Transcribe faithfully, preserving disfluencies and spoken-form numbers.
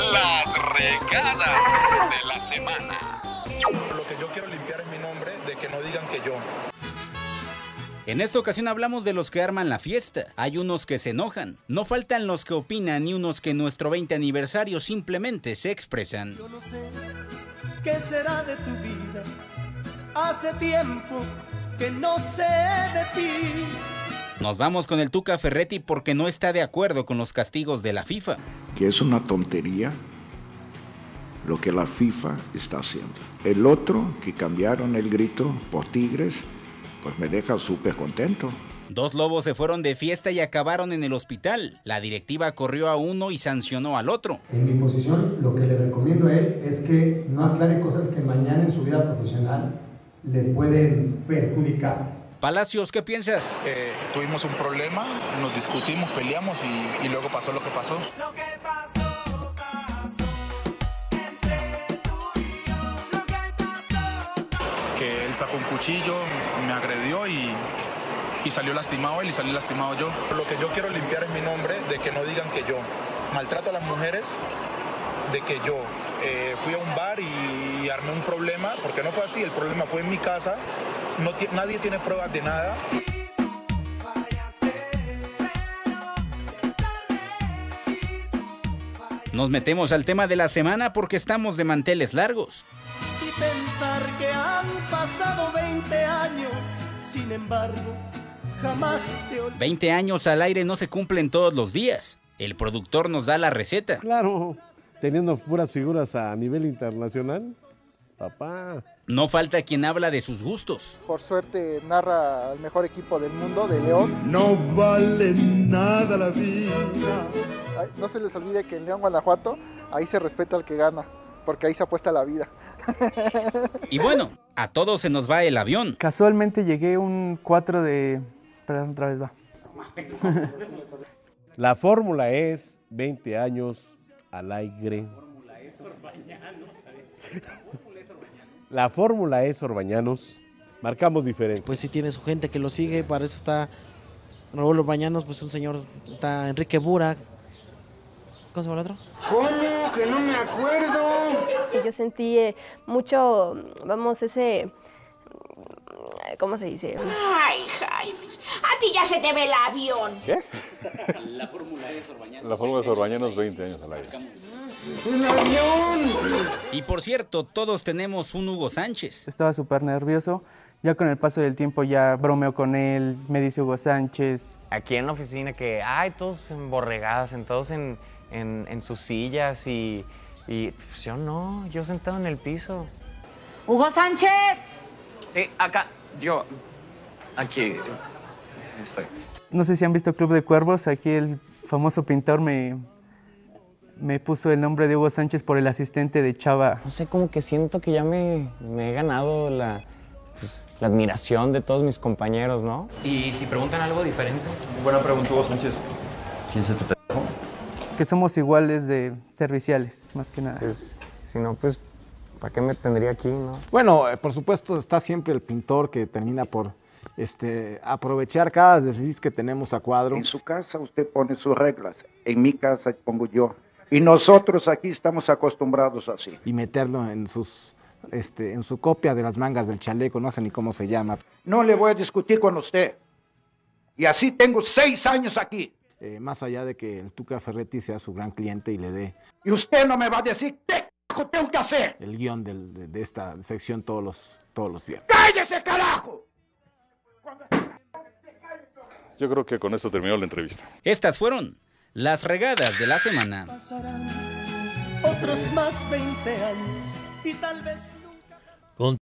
Las regadas de la semana. Lo que yo quiero limpiar es mi nombre, de que no digan que yo. En esta ocasión hablamos de los que arman la fiesta. Hay unos que se enojan. No faltan los que opinan y unos que en nuestro veinte aniversario simplemente se expresan. Yo no sé qué será de tu vida. Hace tiempo que no sé de ti. Nos vamos con el Tuca Ferretti porque no está de acuerdo con los castigos de la FIFA. Que es una tontería lo que la FIFA está haciendo. El otro, que cambiaron el grito por Tigres, pues me deja súper contento. Dos lobos se fueron de fiesta y acabaron en el hospital. La directiva corrió a uno y sancionó al otro. En mi posición, lo que le recomiendo a él es que no aclare cosas que mañana en su vida profesional le pueden perjudicar. Palacios, ¿qué piensas? Eh, tuvimos un problema, nos discutimos, peleamos y, y luego pasó lo que pasó. Lo que pasó, pasó entre tú y yo. Lo que pasó. Que él sacó un cuchillo, me agredió y, y salió lastimado él y salí lastimado yo. Lo que yo quiero limpiar es mi nombre, de que no digan que yo maltrato a las mujeres, de que yo eh, fui a un bar y, y armé un problema, porque no fue así, el problema fue en mi casa, no nadie tiene pruebas de nada. Nos metemos al tema de la semana porque estamos de manteles largos. Y pensar que han pasado veinte años, sin embargo, jamás te olvidé. veinte años al aire no se cumplen todos los días. El productor nos da la receta. Claro, teniendo puras figuras a nivel internacional, papá. No falta quien habla de sus gustos. Por suerte narra al mejor equipo del mundo, de León. No vale nada la vida. No se les olvide que en León, Guanajuato, ahí se respeta al que gana, porque ahí se apuesta la vida. Y bueno, a todos se nos va el avión. Casualmente llegué un cuatro de... Perdón, otra vez va. La fórmula es veinte años al aire. La fórmula es Orbañanos. Marcamos diferencia. Pues sí tiene su gente que lo sigue, para eso está Raúl Orbañanos, pues un señor, está Enrique Burak. ¿Cómo se llama el otro? ¿Cómo? Que no me acuerdo. Yo sentí eh, mucho, vamos, ese, ¿cómo se dice? Ay, Jaime, a ti ya se te ve el avión. ¿Qué? La fórmula es Orbañanos. La fórmula es Orbañanos, veinte años al aire. ¡El avión! Y por cierto, todos tenemos un Hugo Sánchez. Estaba súper nervioso. Ya con el paso del tiempo ya bromeo con él, me dice Hugo Sánchez. Aquí en la oficina que, ay, todos emborregados, en todos en, en, en sus sillas y, y pues yo no, yo sentado en el piso. ¡Hugo Sánchez! Sí, acá, yo, aquí estoy. No sé si han visto Club de Cuervos, aquí el famoso pintor me, me puso el nombre de Hugo Sánchez por el asistente de Chava. No sé, como que siento que ya me, me he ganado la, pues, la admiración de todos mis compañeros, ¿no? Y si preguntan algo diferente. Buena pregunta, Hugo Sánchez. ¿Quién es este pendejo? Que somos iguales de serviciales, más que nada. Pues, si no, pues, ¿para qué me tendría aquí, no? Bueno, eh, por supuesto está siempre el pintor que termina por este, aprovechar cada desliz que tenemos a cuadro. En su casa usted pone sus reglas, en mi casa pongo yo. Y nosotros aquí estamos acostumbrados así. Y meterlo en sus, este, en su copia de las mangas del chaleco, no sé ni cómo se llama. No le voy a discutir con usted. Y así tengo seis años aquí. Eh, más allá de que el Tuca Ferretti sea su gran cliente y le dé... Y usted no me va a decir qué carajo tengo que hacer. El guión del, de, de esta sección todos los, todos los viernes. ¡Cállese, carajo! Yo creo que con esto terminó la entrevista. Estas fueron las regadas de la semana. Pasarán otros más veinte años y tal vez